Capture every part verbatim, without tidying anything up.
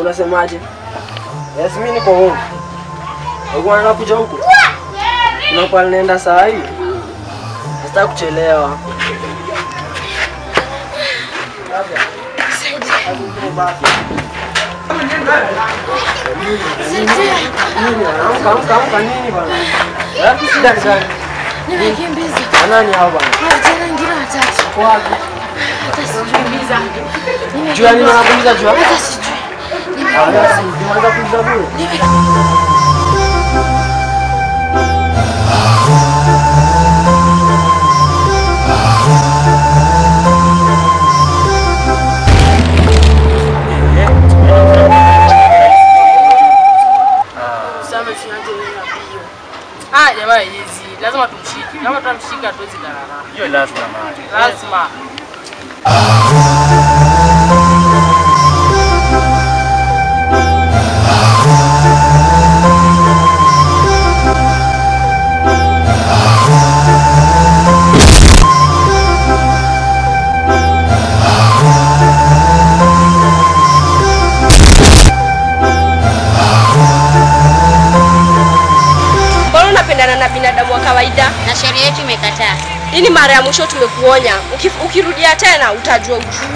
unasemaje? Yes, mimi niko home. Wewe unakuja huko? Unakuwa nenda saa hii? Sitaki kuchelewa. Labda. Amka amka amka nini bwana? Eh, shida gani? Nimekimbiza. Nani hao bwana? Tena ngine watatu. Wapi? Hata sijui. Jua nini unakimbiza jua? Hata sijui. Nimekimbiza. Unaanza kuuliza bure. Ah, jamaa hizi lazima tumshike. Kama tutamshika tuwezi darara. Hiyo lazima mali. Lazima. Na binadamu wa kawaida na sheria yetu imekataa. Hii ni mara ya mwisho tumekuonya. Ukirudia tena utajua ujui.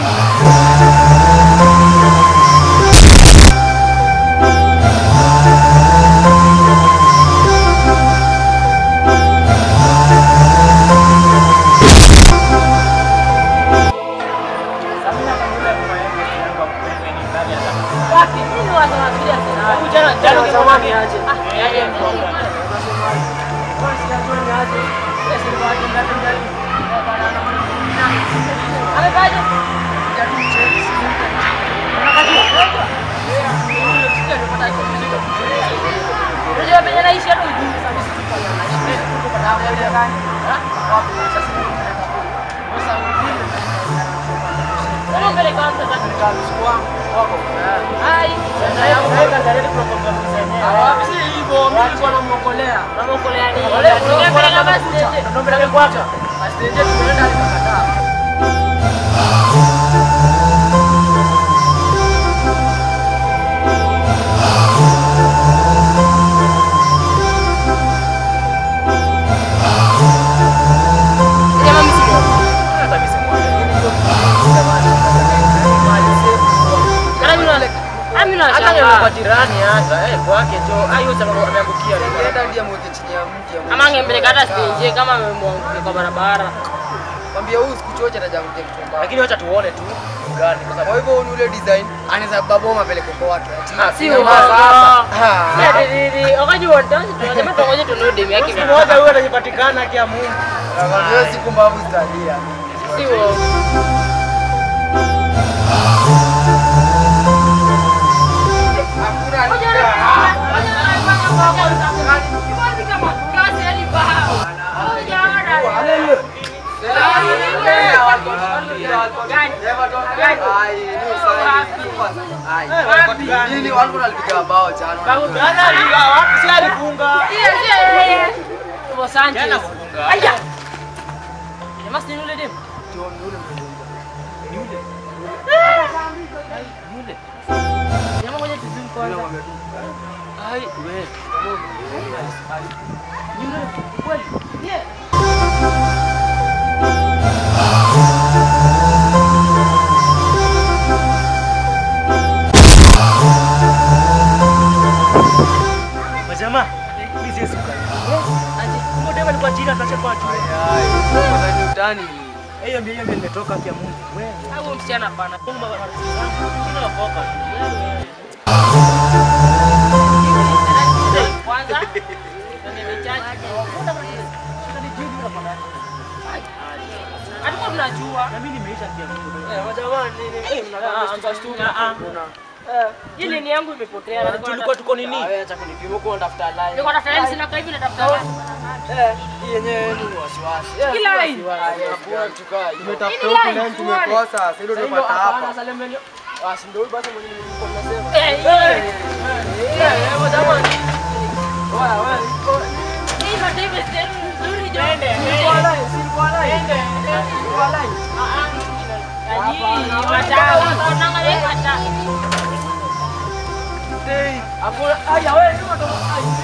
Jirani hata eh kwake jo ayo sababu ameangukia nenda ndia mmoja chini ya mti ama ngembeleka hata sije kama amemwangukia kwa barabara. Kwambia huyu sikuchocha na jangu ya kichomba. Lakini acha tuone tu gani kwa sababu hivyo ni ule design anaweza baboma pele kwa wake. Si baba. Ah. Ndio okaji wote tunasema tungoje tunue demu yake. Siku moja huyo atajipatikana kia Mungu. Wewe siku mbavu zitalia. Sio. Nini watu walipiga bao jana. Jana aliga wapi si alifunga? Kwa Sanchez. Jana kufunga. Aya. Jamaa si yule demu. John yule yule. Yule. Jamaa ngoja tuzim kwanza. Ai wewe. Yule kweli. Yeah. Jamaa, hizi hizi kwa. Aje, kumbe dema alikuwa jina tunachapa tu. Ai, mbona ni utani? Hiyo mbio hiyo nimetoka kwa Mungu. Wewe, au msichana hapana. Mungu marafiki zangu. Jina wakoka. Kwanza nimechaji. Mbona shida ni jibu unapanda? Hata tunajua. Na mimi nimeisha kwa Mungu. Eh, jamani nini? Eh, mnaanza stuka. Eh, ile ni yangu imepotea. Tulikuwa tuko nini? Wewe acha kunipima uko unatafuta line. Niko tafuta line sina hivi natafuta line. Eh, hii yenyewe ni wasiwasi. Kila line. Hakuna tukai. Tumetafuta line tumekosa. Sasa ndio tunapata hapa. Ah, si ndio basi mwenye nilikuwa nasema. Eh, eh. Eh, jamani. Wewe wewe. Hii ndio David nzuri jo. Ende, ende. Si kwa line. Ende, ende. Kwa line. Ah ah. Yaani, matao, tunaangalia matao. Dei. Hakuna aya wewe ndio ndo.